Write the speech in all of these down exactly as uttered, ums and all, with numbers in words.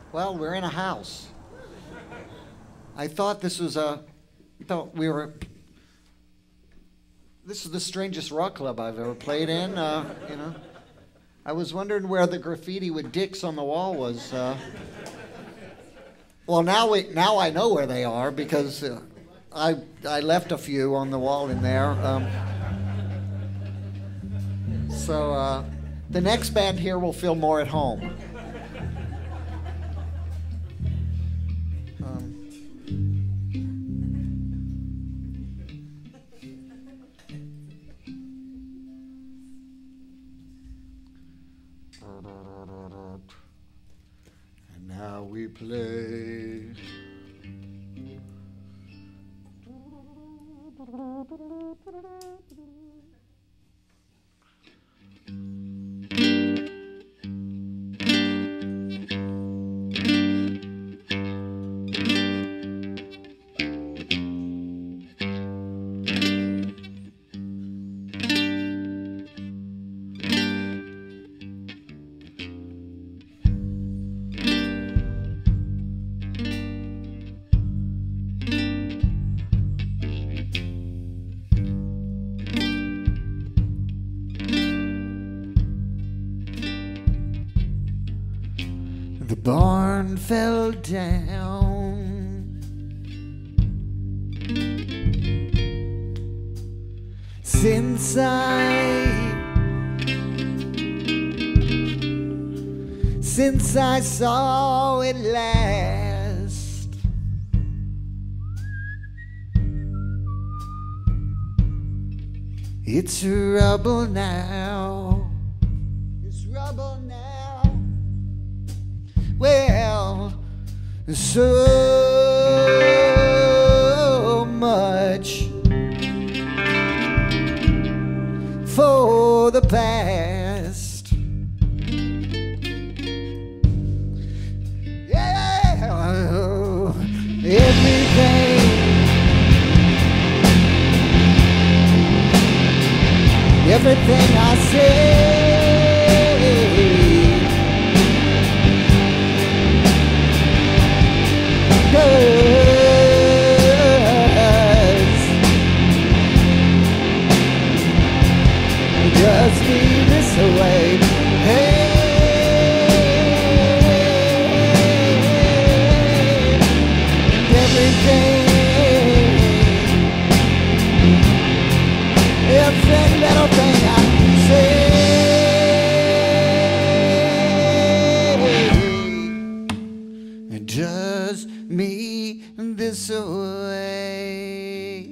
Well, we're in a house. I thought this was a, I thought we were, this is the strangest rock club I've ever played in, uh, you know. I was wondering where the graffiti with dicks on the wall was. Uh, well, now we, now I know where they are because uh, I, I left a few on the wall in there. Um, so uh, the next band here will feel more at home. And now we play. The barn fell down, since I, since I saw it last. It's rubble now. It's rubble now. Well, so much for the past. Yeah, everything, everything I say. Just be this way. Hey, everything, every little thing I say, just me this way.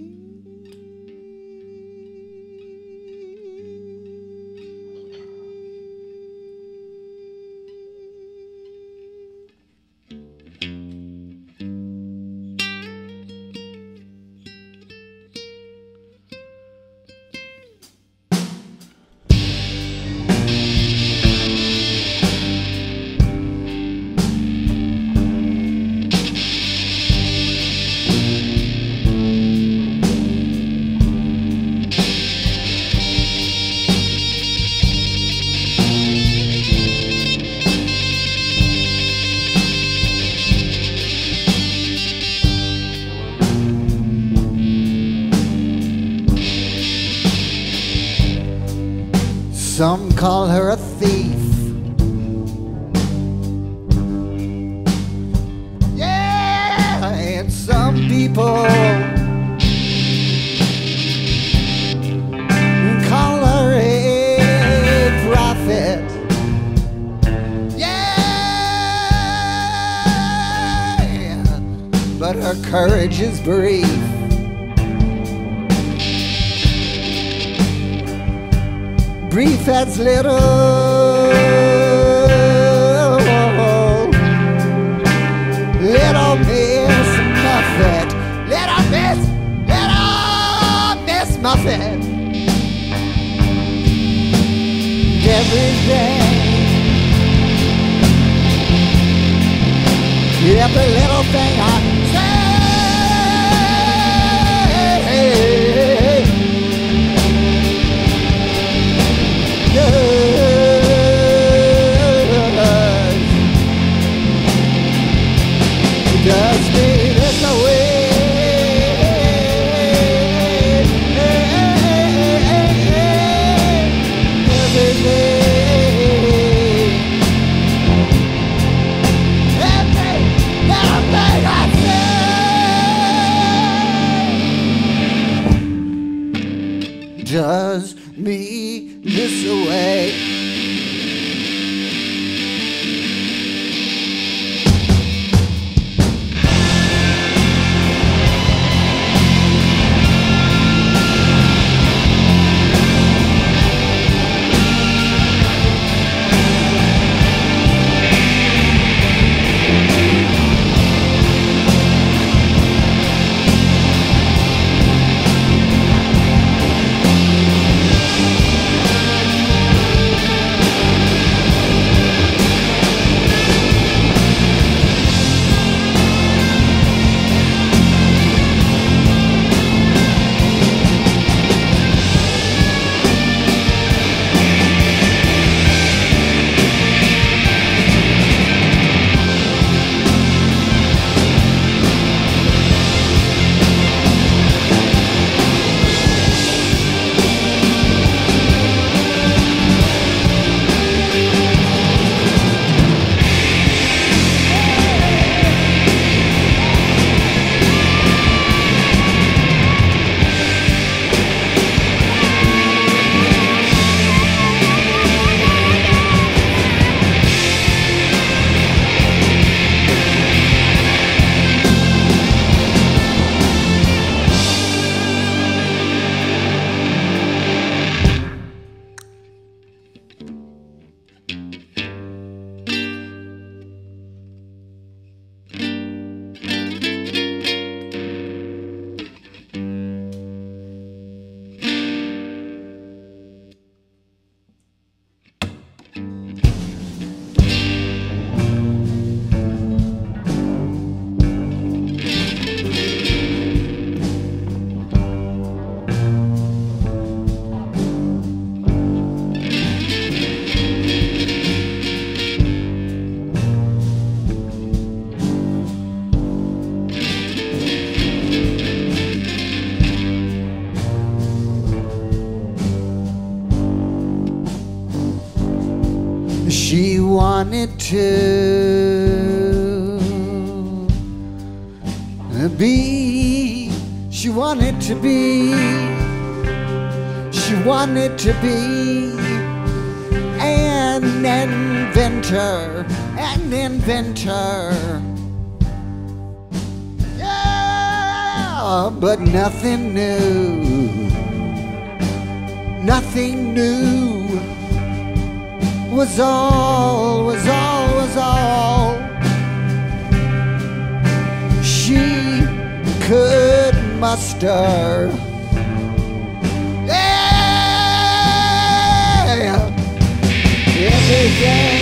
Some call her a thief. Yeah, and some people call her a prophet. Yeah, but her courage is brief. Brief as little, little Miss Muffet, little Miss, little Miss Muffet. Every day, every little thing I say. does me this way. She wanted to be, she wanted to be, she wanted to be an inventor, an inventor. Yeah, but nothing new, nothing new. Was all, was all, was all she could muster. Yeah, everything,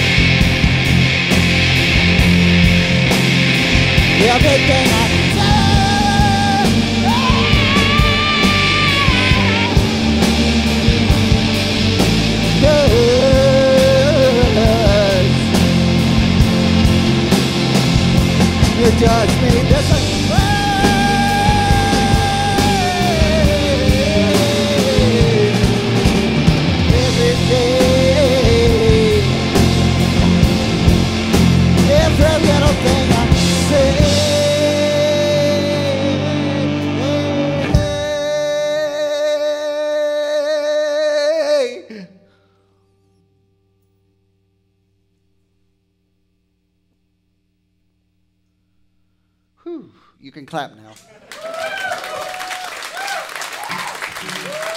everything I it does me this way. Every day, every little thing I say. You can clap now.